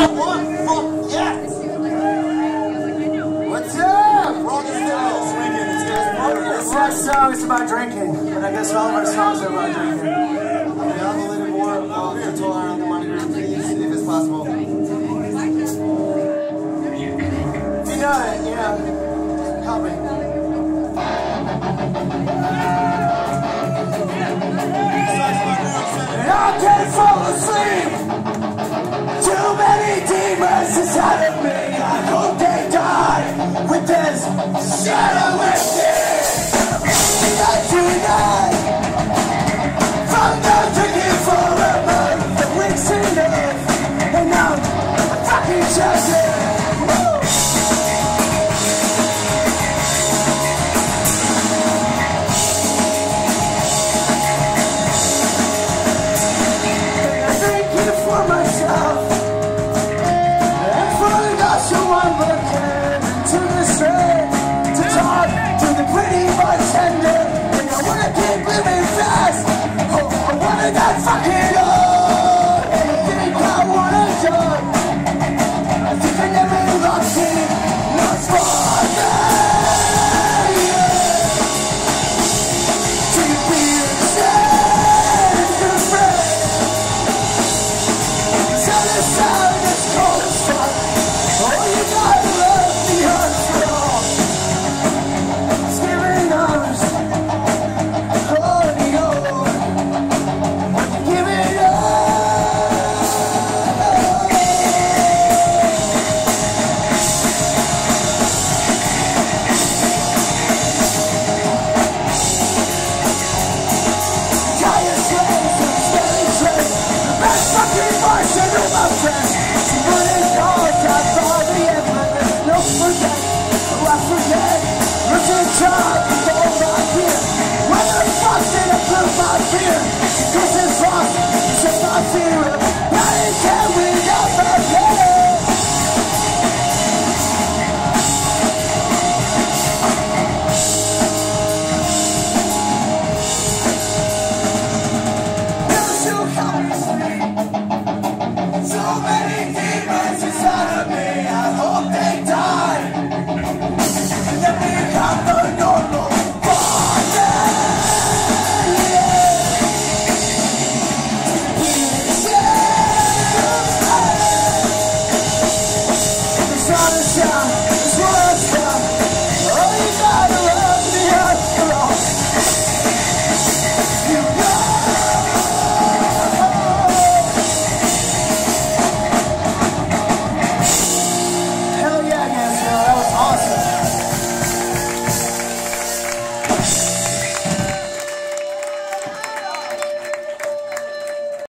One, fuck yeah! What's up? Rock and roll. Swinging. This next song is about drinking, and I guess all of our songs are about drinking. Yeah, I'm a little more control around the money group, please, if it's possible. If you know it, yeah, help me. And I can't fall asleep. Too many demons inside of me. I hope they die with this shadow within. Not tonight. From them drinking for a month. The week's enough. And I'm fucking chosen. So many